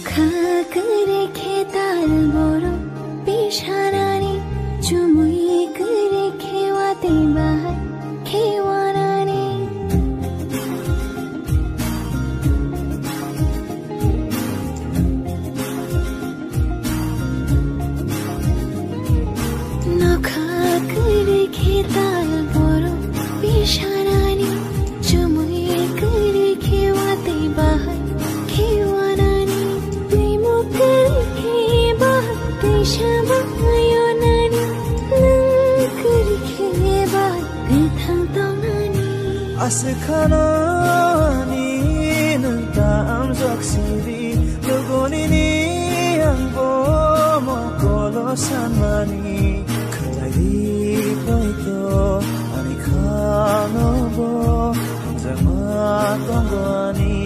करे खेताल बोरो पिशानानी चुमुई करे खेवाते बाहर खेवानानी नोखा करे खेताल बोरो पिशानानी चुमुई करे खेवाते बाहर Asekanani nuntam zoksiri lugoni ni angbo mokolo sanmani kalai poito ani khano bo jama tongani